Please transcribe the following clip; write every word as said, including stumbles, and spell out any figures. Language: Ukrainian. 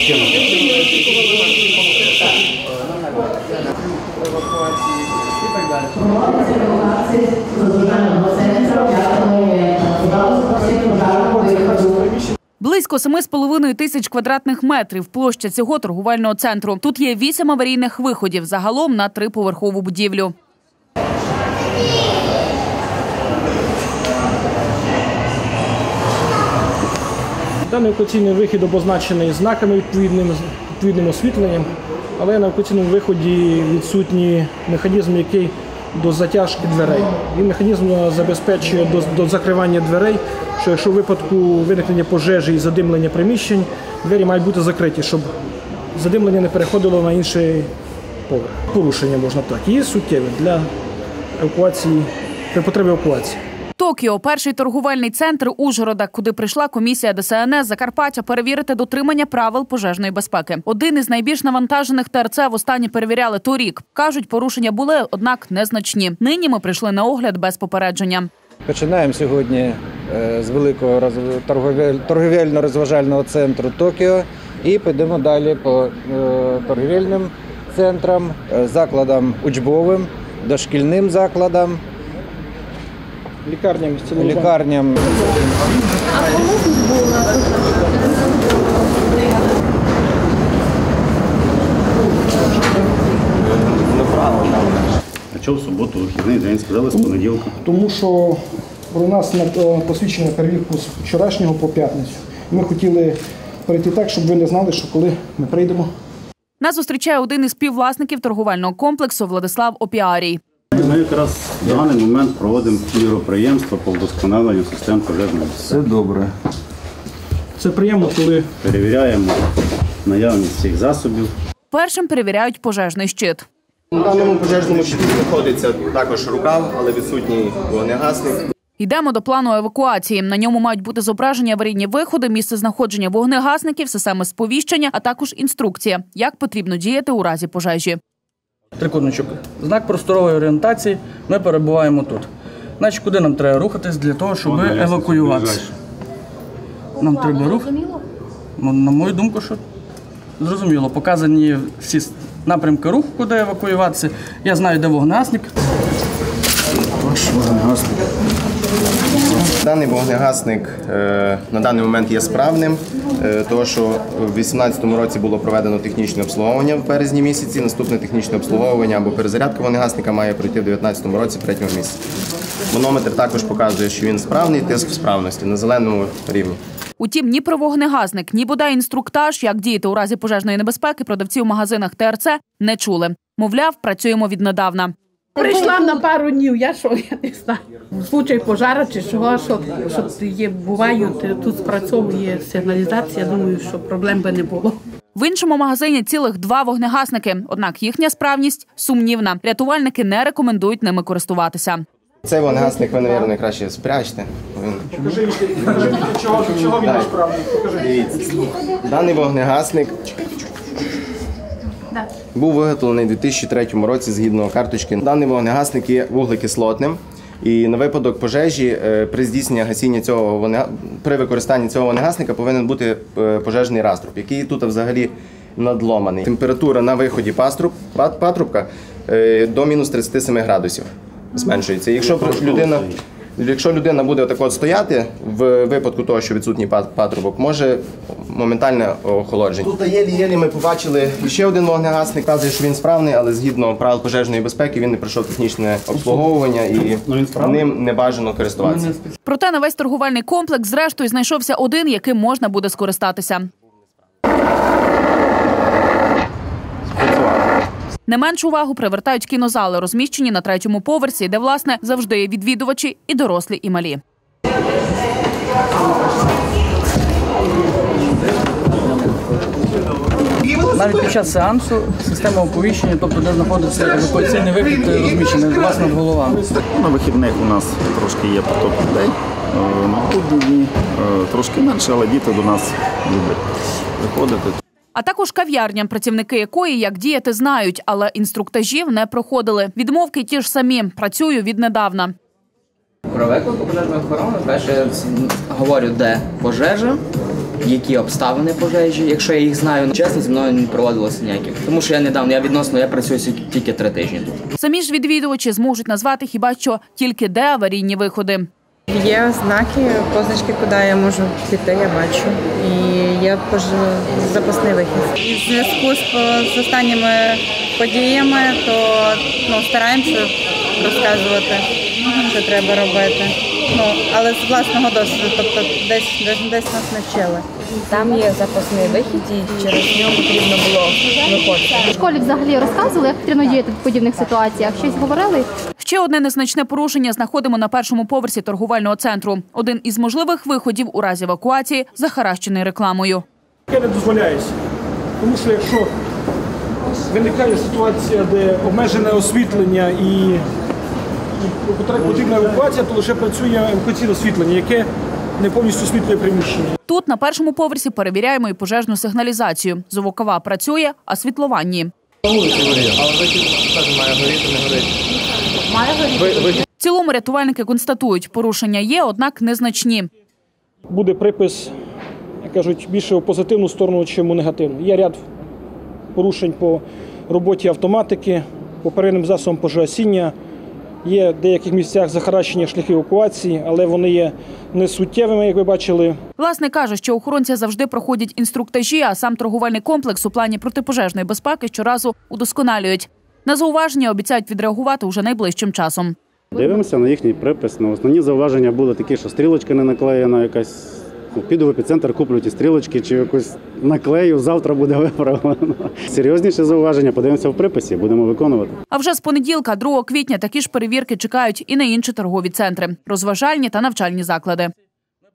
Близько семи з половиною тисяч квадратних метрів площа цього торгувального центру. Тут є вісім аварійних виходів, загалом на триповерхову будівлю. Даний евакуаційний вихід обозначений знаками відповідним, відповідним освітленням, але на евакуаційному виході відсутній механізм, який до затяжки дверей. Він механізм забезпечує до, до закривання дверей, що якщо в випадку виникнення пожежі і задимлення приміщень, двері мають бути закриті, щоб задимлення не переходило на інший поверх. Порушення, можна так, є суттєве для евакуації, для потреби евакуації. Токіо – перший торгувальний центр Ужгорода, куди прийшла комісія Де Ес Ен Ес Закарпаття перевірити дотримання правил пожежної безпеки. Один із найбільш навантажених Те Ер Це востаннє перевіряли торік. Кажуть, порушення були, однак незначні. Нині ми прийшли на огляд без попередження. Починаємо сьогодні з великого торговельно-розважального центру Токіо і підемо далі по торговельним центрам, закладам учбовим, дошкільним закладам. Лікарням, лікарням. А чого в суботу, вихідний день, сказали з понеділка? Тому що у нас на посвідчення перевірку з вчорашнього по п'ятницю. Ми хотіли перейти так, щоб ви не знали, що коли ми прийдемо. Нас зустрічає один із співвласників торговельного комплексу Владислав Опіарій. Ми якраз в даний момент проводимо міроприємство по вдосконаленню систем пожежної безпеки. Все добре. Це приємно, коли перевіряємо наявність всіх засобів. Першим перевіряють пожежний щит. У даному пожежному щиті знаходиться також рукав, але відсутній вогнегасник. Йдемо до плану евакуації. На ньому мають бути зображені аварійні виходи, місце знаходження вогнегасників, системи сповіщення, а також інструкція, як потрібно діяти у разі пожежі. Трикутничок. Знак просторової орієнтації. Ми перебуваємо тут. Значить, куди нам треба рухатись для того, щоб евакуюватися? Нам треба рухати? Ну, на мою думку, що зрозуміло. Показані всі напрямки руху, куди евакуюватися. Я знаю, де вогнегасник. Ваш вогнегасник. Даний вогнегасник е, на даний момент є справним, е, тому що в дві тисячі вісімнадцятому році було проведено технічне обслуговування в березні місяці. Наступне технічне обслуговування або перезарядка вогнегасника має пройти в дві тисячі дев'ятнадцятому році, в третьому місяці. Манометр також показує, що він справний, тиск в справності на зеленому рівні. Утім, ні про вогнегасник, ні бодай інструктаж, як діяти у разі пожежної небезпеки, продавці у магазинах Те Ер Це не чули. Мовляв, працюємо віднедавна. Прийшла на пару днів, я що, я не знаю. В случай пожежі чи чого, що, що є, бувають, тут спрацьовує сигналізація, думаю, що проблем би не було. В іншому магазині цілих два вогнегасники, однак їхня справність сумнівна. Рятувальники не рекомендують ними користуватися. Цей вогнегасник ви, мабуть, краще спрячте. Покажи, чого, чого він не справний. Дивіться, даний вогнегасник був виготовлений у дві тисячі третьому році згідно карточки. Даний вогнегасник є вуглекислотним. І на випадок пожежі при здійсненні гасіння цього вогнега... при використанні цього вогнегасника повинен бути пожежний раструб, який тут взагалі надломаний. Температура на виході патруб... патрубка до мінус тридцяти семи градусів зменшується. Якщо людина, якщо людина буде отак от стояти, в випадку того, що відсутній патрубок, може моментальне охолодження. Тут єлі-єлі ми побачили ще один вогнегасник, показує, що він справний, але згідно правил пожежної безпеки він не пройшов технічне обслуговування і ним не бажано користуватися. Проте на весь торговельний комплекс зрештою знайшовся один, яким можна буде скористатися. Не меншу увагу привертають кінозали, розміщені на третьому поверсі, де, власне, завжди є відвідувачі і дорослі, і малі. Навіть під час сеансу система оповіщення, тобто де знаходиться евакуаційний вихід, розміщений власне над головами. На вихідних у нас трошки є поток людей, на будні дні трошки менше, але діти до нас люблять приходити. А також кав'ярня, працівники якої, як діяти, знають, але інструктажів не проходили. Відмовки ті ж самі. Працюю віднедавна. Про виклику пожежної охорони, перше говорю, де пожежа, які обставини пожежі, якщо я їх знаю. Чесно, зі мною не проводилося ніяких. Тому що я недавно, я відносно, я працюю тільки три тижні тут. Самі ж відвідувачі зможуть назвати хіба що тільки де аварійні виходи. Є знаки, позначки, куди я можу піти, я бачу. І є запасний вихід. І в зв'язку з останніми подіями, то ну, стараємося розказувати, що треба робити. Ну, але з власного досвіду, тобто десь, десь, десь нас навчили. Там є запасний вихід, і через нього потрібно було виходити. В школі взагалі розказували, як потрібно діяти в подібних ситуаціях? Щось говорили? Ще одне незначне порушення знаходимо на першому поверсі торговельного центру. Один із можливих виходів у разі евакуації захаращений рекламою. Таке не дозволяється. Тому що якщо виникає ситуація, де обмежене освітлення і потрібна евакуація, то лише працює евакуаційне освітлення, яке не повністю освітлює приміщення. Тут на першому поверсі перевіряємо і пожежну сигналізацію. Звукова працює, а світлова ні. В цілому рятувальники констатують, порушення є, однак незначні. Буде припис, як кажуть, більше у позитивну сторону, ніж у негативну. Є ряд порушень по роботі автоматики, по первинним засобам пожежогасіння. Є в деяких місцях захаращення шляхів евакуації, але вони є не суттєвими, як ви бачили. Власник каже, що охоронці завжди проходять інструктажі, а сам торговельний комплекс у плані протипожежної безпеки щоразу удосконалюють. На зауваження обіцяють відреагувати уже найближчим часом. Дивимося на їхній припис. Ну, основні зауваження були такі, що стрілочка не наклеєна якась. Піду в епіцентр, куплю ті стрілочки чи якусь наклею, завтра буде виправлено. Серйозніше зауваження, подивимося в приписі, будемо виконувати. А вже з понеділка, другого квітня, такі ж перевірки чекають і на інші торгові центри, розважальні та навчальні заклади.